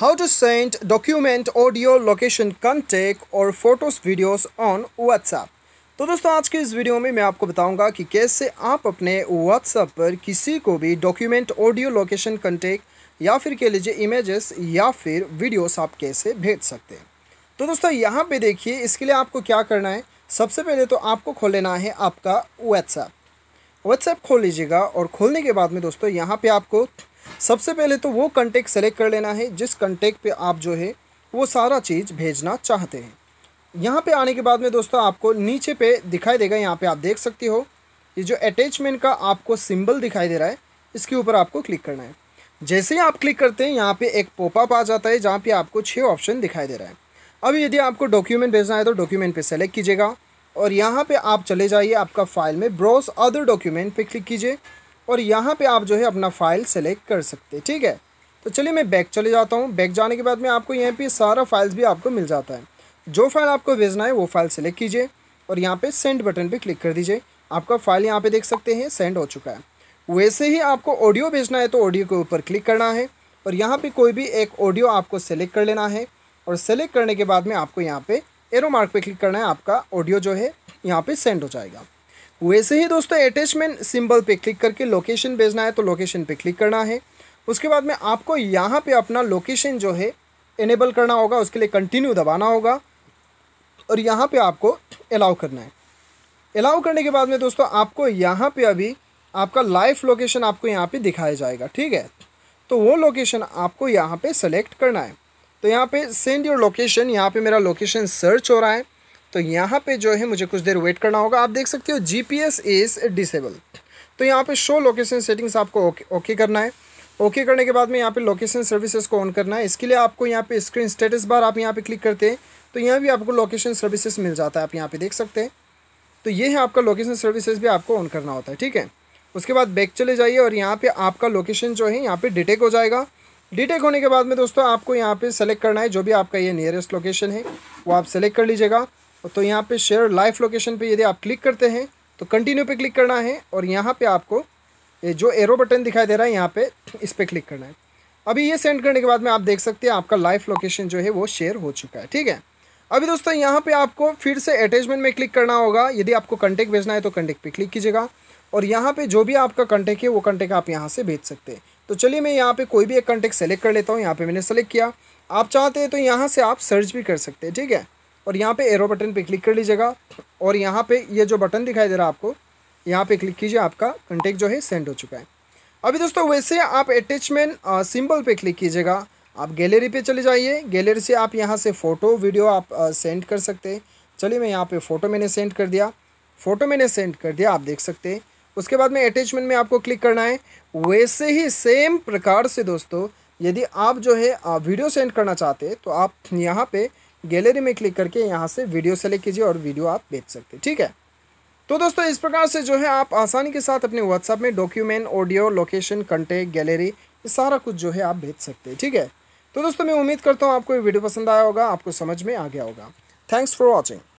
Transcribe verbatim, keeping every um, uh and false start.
How to send document, audio, location, contact और photos videos on WhatsApp. तो दोस्तों आज की इस वीडियो में मैं आपको बताऊंगा कि कैसे आप अपने व्हाट्सएप पर किसी को भी डॉक्यूमेंट, ऑडियो, लोकेशन, कंटेक्ट या फिर कह लीजिए इमेजेस या फिर वीडियोस आप कैसे भेज सकते हैं। तो दोस्तों यहाँ पे देखिए, इसके लिए आपको क्या करना है। सबसे पहले तो आपको खोल लेना है आपका व्हाट्सएप। व्हाट्सएप खोल लीजिएगा और खोलने के बाद में दोस्तों यहाँ पे आपको सबसे पहले तो वो कंटेक्ट सेलेक्ट कर लेना है जिस कंटेक्ट पे आप जो है वो सारा चीज़ भेजना चाहते हैं। यहाँ पे आने के बाद में दोस्तों आपको नीचे पे दिखाई देगा, यहाँ पे आप देख सकते हो ये जो अटैचमेंट का आपको सिंबल दिखाई दे रहा है, इसके ऊपर आपको क्लिक करना है। जैसे ही आप क्लिक करते हैं यहाँ पे एक पॉपअप आ जाता है जहाँ पे आपको छः ऑप्शन दिखाई दे रहा है। अब यदि आपको डॉक्यूमेंट भेजना है तो डॉक्यूमेंट पे सेलेक्ट कीजिएगा और यहाँ पे आप चले जाइए आपका फाइल में, ब्राउज अदर डॉक्यूमेंट पे क्लिक कीजिए और यहाँ पे आप जो है अपना फ़ाइल सेलेक्ट कर सकते हैं। ठीक है, तो चलिए मैं बैक चले जाता हूँ। बैक जाने के बाद में आपको यहाँ पे सारा फाइल्स भी आपको मिल जाता है। जो फाइल आपको भेजना है वो फाइल सेलेक्ट कीजिए और यहाँ पे सेंड बटन पे क्लिक कर दीजिए। आपका फाइल यहाँ पे देख सकते हैं सेंड हो चुका है। वैसे ही आपको ऑडियो भेजना है तो ऑडियो के ऊपर क्लिक करना है और यहाँ पर कोई भी एक ऑडियो आपको सेलेक्ट कर लेना है और सेलेक्ट करने के बाद में आपको यहाँ पर एरो मार्क पर क्लिक करना है। आपका ऑडियो जो है यहाँ पर सेंड हो जाएगा। वैसे ही दोस्तों अटैचमेंट सिंबल पे क्लिक करके लोकेशन भेजना है तो लोकेशन पे क्लिक करना है। उसके बाद में आपको यहाँ पे अपना लोकेशन जो है इनेबल करना होगा, उसके लिए कंटिन्यू दबाना होगा और यहाँ पे आपको अलाउ करना है। अलाउ करने के बाद में दोस्तों आपको यहाँ पे अभी आपका लाइव लोकेशन आपको यहाँ पे दिखाया जाएगा। ठीक है, तो वो लोकेशन आपको यहाँ पे सेलेक्ट करना है। तो यहाँ पे सेंड योर लोकेशन, यहाँ पे मेरा लोकेशन सर्च हो रहा है तो यहाँ पे जो है मुझे कुछ देर वेट करना होगा। आप देख सकते हो G P S is disable, तो यहाँ पे शो लोकेशन सेटिंग्स आपको ओके ओके करना है। ओके करने के बाद में यहाँ पे लोकेशन सर्विसेज को ऑन करना है। इसके लिए आपको यहाँ पे स्क्रीन स्टेटस बार आप यहाँ पे क्लिक करते हैं तो यहाँ भी आपको लोकेशन सर्विसेज मिल जाता है, आप यहाँ पे देख सकते हैं। तो ये है आपका लोकेशन सर्विसेज भी आपको ऑन करना होता है। ठीक है, उसके बाद बैक चले जाइए और यहाँ पर आपका लोकेशन जो है यहाँ पर डिटेक्ट हो जाएगा। डिटेक्ट होने के बाद में दोस्तों आपको यहाँ पर सेलेक्ट करना है जो भी आपका ये नियरेस्ट लोकेशन है वो आप सेलेक्ट कर लीजिएगा। तो यहाँ पे शेयर लाइव लोकेशन पे यदि आप क्लिक करते हैं तो कंटिन्यू पे क्लिक करना है और यहाँ पे आपको ये जो एरो बटन दिखाई दे रहा है यहाँ पे इस पे क्लिक करना है। अभी ये सेंड करने के बाद में आप देख सकते हैं आपका लाइव लोकेशन जो है वो शेयर हो चुका है। ठीक है, अभी दोस्तों यहाँ पे आपको फिर से अटैचमेंट में क्लिक करना होगा। यदि आपको कंटेक्ट भेजना है तो कंटेक्ट पे क्लिक कीजिएगा और यहाँ पे जो भी आपका कंटेक्ट है वो कंटेक्ट आप यहाँ से भेज सकते हैं। तो चलिए मैं यहाँ पे कोई भी एक कंटेक्ट सेलेक्ट कर लेता हूँ। यहाँ पे मैंने सेलेक्ट किया, आप चाहते हैं तो यहाँ से आप सर्च भी कर सकते हैं। ठीक है, और यहाँ पे एरो बटन पे क्लिक कर लीजिएगा और यहाँ पे ये जो बटन दिखाई दे रहा है आपको यहाँ पे क्लिक कीजिए, आपका कंटेक्ट जो है सेंड हो चुका है। अभी दोस्तों वैसे आप अटैचमेंट सिंबल पे क्लिक कीजिएगा, आप गैलरी पे चले जाइए। गैलरी से आप यहाँ से फ़ोटो वीडियो आप सेंड कर सकते हैं। चलिए मैं यहाँ पे फ़ोटो मैंने सेंड कर दिया, फ़ोटो मैंने सेंड कर दिया, आप देख सकते हैं। उसके बाद में अटैचमेंट में आपको क्लिक करना है। वैसे ही सेम प्रकार से दोस्तों यदि आप जो है वीडियो सेंड करना चाहते हैं तो आप यहाँ पर गैलरी में क्लिक करके यहाँ से वीडियो सेलेक्ट कीजिए और वीडियो आप भेज सकते हैं। ठीक है, तो दोस्तों इस प्रकार से जो है आप आसानी के साथ अपने व्हाट्सएप में document, audio, location, contact, gallery ये सारा कुछ जो है आप भेज सकते हैं। ठीक है, तो दोस्तों मैं उम्मीद करता हूँ आपको ये वीडियो पसंद आया होगा, आपको समझ में आ गया होगा। Thanks for watching.